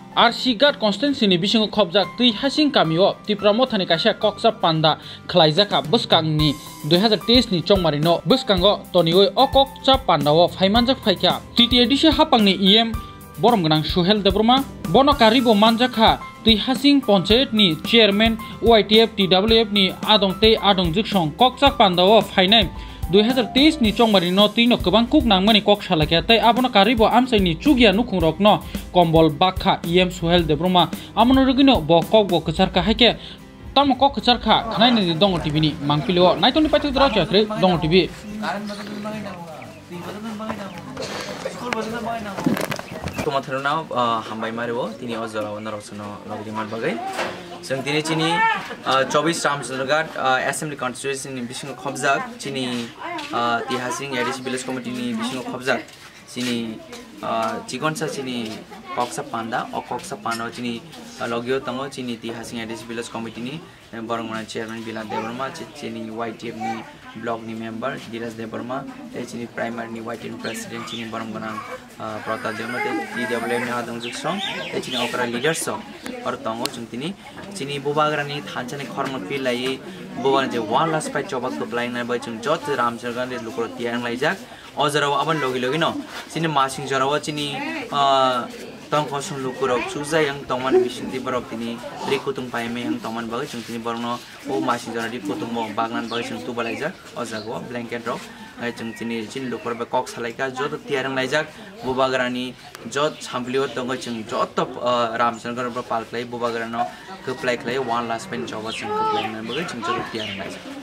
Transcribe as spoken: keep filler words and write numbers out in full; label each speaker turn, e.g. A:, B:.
A: R C Ghat constituency ni bisingo khobjak tui hasing kamio Tripura mothani kaisa Kokchap panda khlaijaka Bwskangni two thousand twenty ni Chongmari no Bwskango tonioi o Kokchap panda o phaimanjak phaikya titi edition hapangni E M borom gnang Suhel Debbarma bono karibo manjakha tui hasing panchayat ni chairman O I T F T W F ni adongte adongjik song Kokchap panda o phainai two thousand twenty ni Chongmari no tino kwbang kuk nangmani kok salakya tei abono karibo amsai ni chugya nukhungrok no kombol bakha E M Suhel Debbarma amono rugino bo kok bo kcharka haike tamo kok kcharka khnai ni dongo T V ni mangpilo naitoni paithuk dra chakre dongo T V
B: Toma theruna hambai mario tini ozala onar osno logdi mar bagai sing tini chini twenty-four Ramchandra Ghat assembly constituency ni bisingo khobjak chini tihasing A D C village committee ni bisingo khobjak chini chigonsa chini Kokchap panda o Kokchap panda chini logyo tango chini tihasing A D C village committee ni borongmana chairman Suhel Debbarma chini Y T F ni block ni member Suhel Debbarma chini primary ni Y T F president chini borongmana prata Debbarma T W M ni adongjik song chini okra leader song or tango chini chini bubagra ni thanchani khorma feel lai bubagra je one last fight chobak to line na bai chung jot Ramchandra Ghat lukro tiang laijak ozarawa aban logi logi no chini masing jarawa chini tong kosong lukurok suzai yang toman bising di borok tini tri kutung paime yang toman bagai chung tini borno o masing jara di kutung mo bagnan bagai chung tu balaijak ozago blanket rok ngai chung tini chin lukur be kok salaika jot tiarang laijak bubagrani jot champlio tongo chung jot top Ramchandra Ghat palklai bubagrano keplai klai one last pen choba chung keplai na bagai chung jot tiarang laijak